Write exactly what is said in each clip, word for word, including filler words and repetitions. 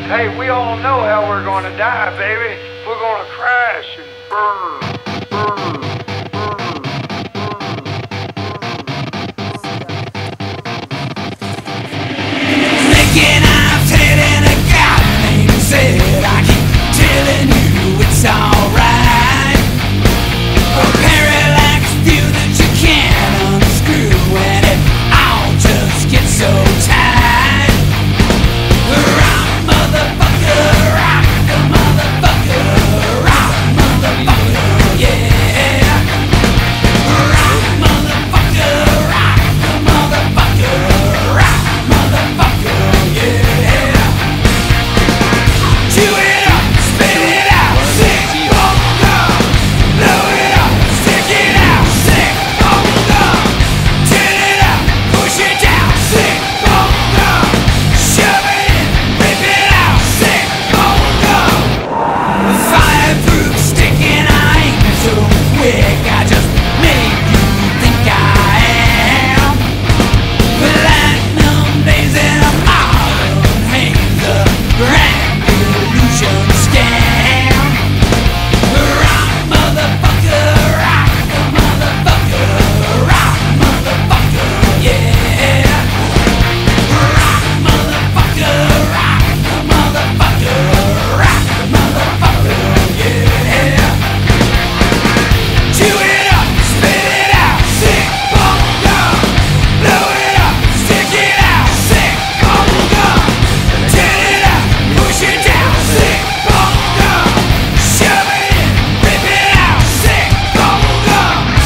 Hey, we all know how we're gonna die, baby. We're gonna crash and burn, burn, burn, burn. Thinking I'm telling a God named said I keep telling you it's alright. A parallax view that you can't unscrew, and it all just gets so tight. Rock, motherfucker, rock, the motherfucker, rock, motherfucker, yeah. Rock, motherfucker, rock, the motherfucker, rock, motherfucker, yeah. Chew it up, spit it out, sick, bongo. Blow it up, stick it out, sick, bongo. Turn it up, push it down, sick, bongo. Shove it in, rip it out, sick, bongo. Fireproof stick and I ain't so quick, I just make you think I am. Platinum days in a modern hands, a grand illusion scam. Rock, motherfucker, rock, the motherfucker, rock, motherfucker, yeah. Rock, motherfucker, rock, the motherfucker, rock, motherfucker, yeah. Chew it up, spit it out, sick, bongo. Blow it up, stick it out, sick, bongo. Turn it up, push it down, sick, bongo. Shove it in, rip it out, sick, bongo.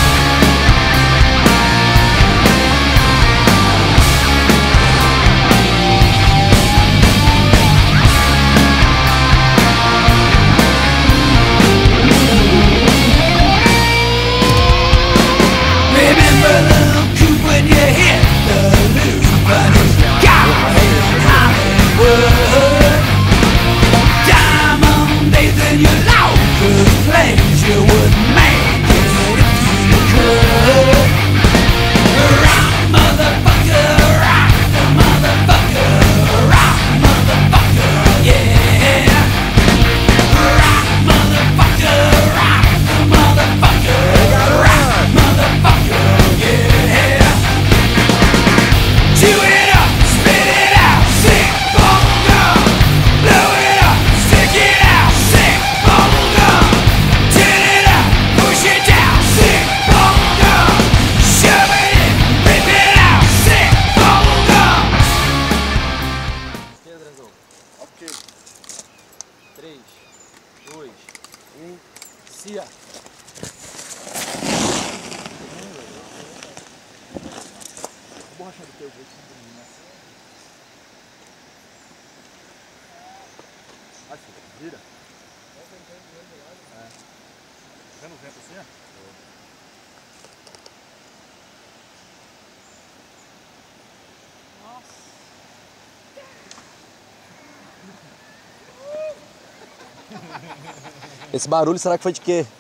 Remember the coup when you hit the loop, but it's gone in Hollywood. Diamond days in your local place, you would make it if you could. Rock, motherfucker, rock, the motherfucker, rock, motherfucker, yeah. Rock, motherfucker, rock, the motherfucker, rock, motherfucker, yeah. Chew it up, spit it out, sick, bongo. Blow it up, stick it out, sick, bongo. Turn it up, push it down, sick, bongo. Shove it in, rip it out, sick, bongo. Ok. três, dois, um, cia. Borracha do teu bolso. Assim, vira. É. Vendo o vento assim, ó? Esse barulho será que foi de quê?